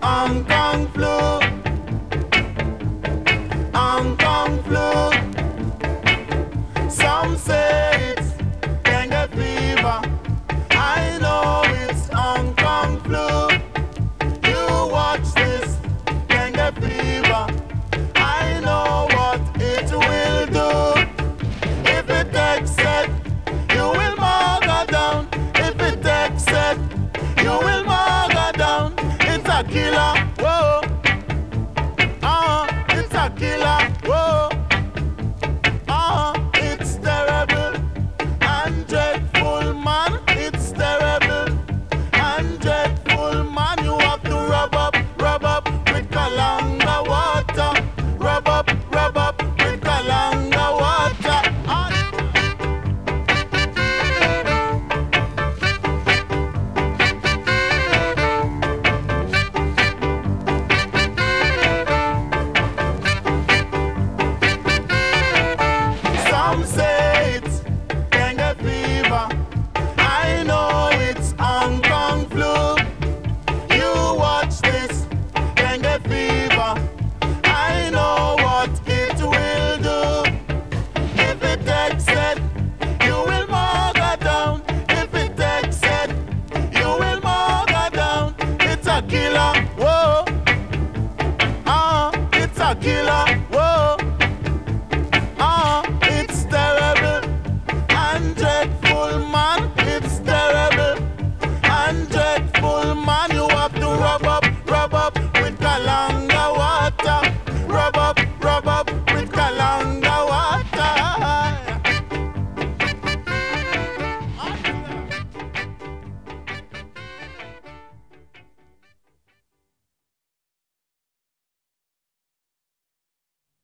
Hong Kong flu. Hong Kong flu. Some say it's dengue fever. I know it's Hong Kong flu. You watch this dengue fever. I know what it will do. If it takes it, you will murder down. If it takes it, you will murder down. It's a killer.